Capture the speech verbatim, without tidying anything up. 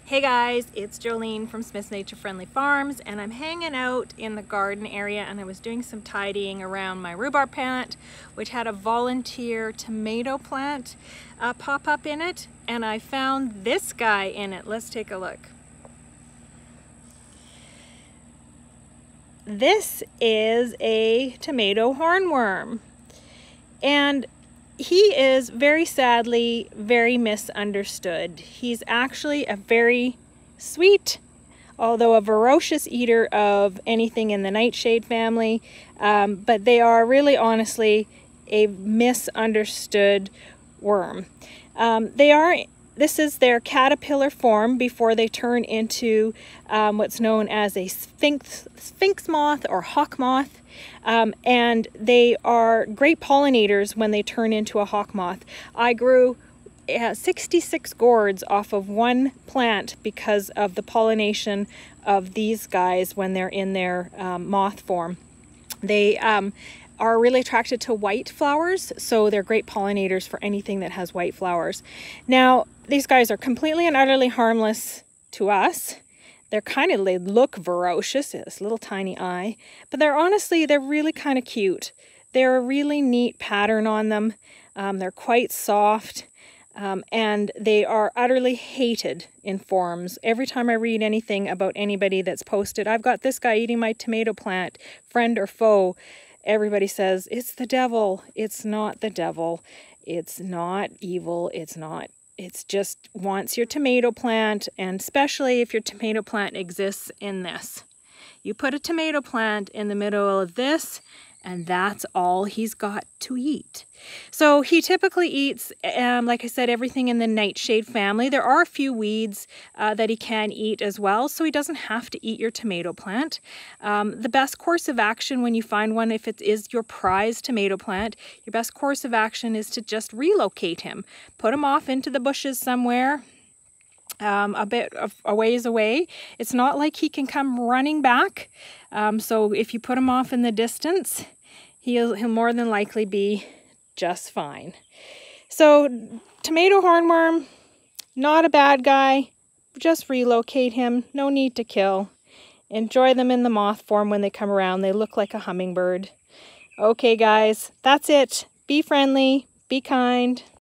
Hey guys, it's Jolene from Smith's Nature Friendly Farms, and I'm hanging out in the garden area, and I was doing some tidying around my rhubarb plant, which had a volunteer tomato plant uh, pop up in it, and I found this guy in it. Let's take a look. This is a tomato hornworm, and he is very sadly very misunderstood. He's actually a very sweet, although a voracious eater of anything in the nightshade family, um, but they are really honestly a misunderstood worm. Um, they are, this is their caterpillar form before they turn into um, what's known as a sphinx, sphinx moth or hawk moth. Um, and they are great pollinators when they turn into a hawk moth. I grew uh, sixty-six gourds off of one plant because of the pollination of these guys when they're in their um, moth form. They um, are really attracted to white flowers, so they're great pollinators for anything that has white flowers. Now, these guys are completely and utterly harmless to us. They're kind of, they look ferocious, this little tiny eye, but they're honestly, they're really kind of cute. They're a really neat pattern on them. Um, they're quite soft, um, and they are utterly hated in forums. Every time I read anything about anybody that's posted, I've got this guy eating my tomato plant, friend or foe, everybody says, it's the devil. It's not the devil. It's not evil. It's not It's just wants your tomato plant, and especially if your tomato plant exists in this. You put a tomato plant in the middle of this, and that's all he's got to eat. So he typically eats, um, like I said, everything in the nightshade family. There are a few weeds uh, that he can eat as well, so he doesn't have to eat your tomato plant. Um, the best course of action when you find one, if it is your prized tomato plant, your best course of action is to just relocate him. Put him off into the bushes somewhere, Um, a bit of a ways away. It's not like he can come running back. Um, so if you put him off in the distance, he'll, he'll more than likely be just fine. So tomato hornworm, not a bad guy. Just relocate him. No need to kill. Enjoy them in the moth form when they come around. They look like a hummingbird. Okay guys, that's it. Be friendly. Be kind.